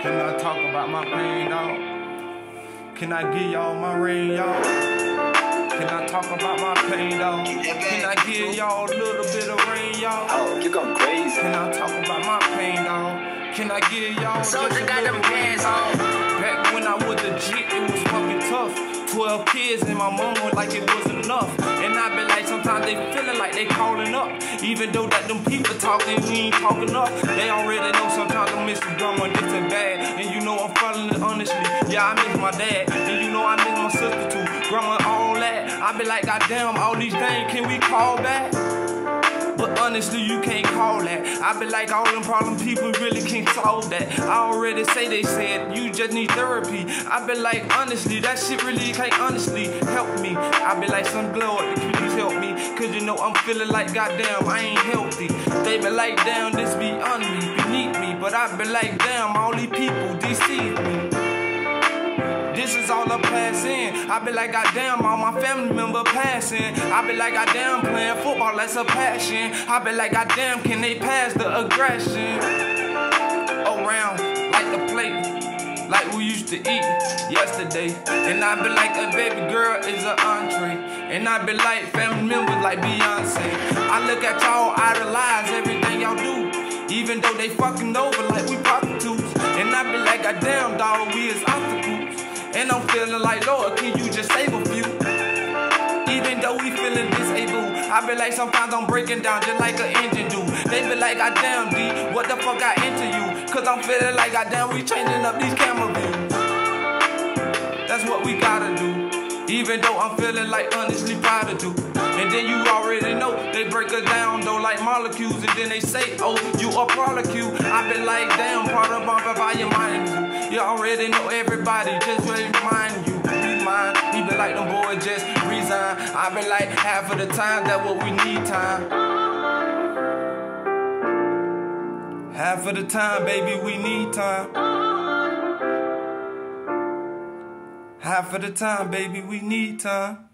Can I talk about my pain, dog? Can I give y'all my rain, y'all? Can I talk about my pain, dog? Can I give y'all a little bit of rain, y'all? Oh, you going crazy. Can I talk about my pain, dog? Can I give y'all just a Soldier got them little pants rain, on. dog? Back when I was legit, it was fucking tough. 12 kids and my mama like it wasn't enough. And I be like, sometimes they feeling like they calling up. Even though that them people talking, we ain't talking up. They already know sometimes I miss the drama and this and bad. And you know I'm feeling it honestly. Yeah, I miss my dad. And you know I miss my sister too. Grandma, all that. I be like, goddamn, all these things, can we call back? But honestly, you can't call that. I be like, all them problem people really can't solve that. I already say they said, you just need therapy. I be like, honestly, that shit really can't honestly help me. I be like, some Lord, please help me. Cause you know I'm feeling like, goddamn, I ain't healthy. They be like, damn, this be on me, beneath me. But I be like, damn, all these people deceive me. This is all a passing. I be like, goddamn, all my family member passing. I be like, goddamn, playing football, that's a passion. I be like, goddamn, can they pass the aggression around like the plate, like we used to eat yesterday? And I be like, a baby girl is an entree. And I be like, family members like Beyonce. I look at y'all, idolize everything y'all do, even though they fucking over like we prostitutes. And I be like, goddamn, dog, we is obstacles. And I'm feeling like, Lord, can you just save a few? Even though we feeling disabled, I be like, sometimes I'm breaking down just like an engine do. They be like, goddamn, D, what the fuck got into you? Cause I'm feeling like, goddamn, we changing up these camera views. That's what we gotta do. Even though I'm feeling like honestly proud to do. And then you already know, they break us down though like molecules. And then they say, oh, you a molecule. I be like, damn, part of my by your mind. You already know everybody, just remind you. Remind, he be like, them boys just resign. I be like, half of the time, that's what we need time. Half of the time, baby, we need time. Half of the time, baby, we need time.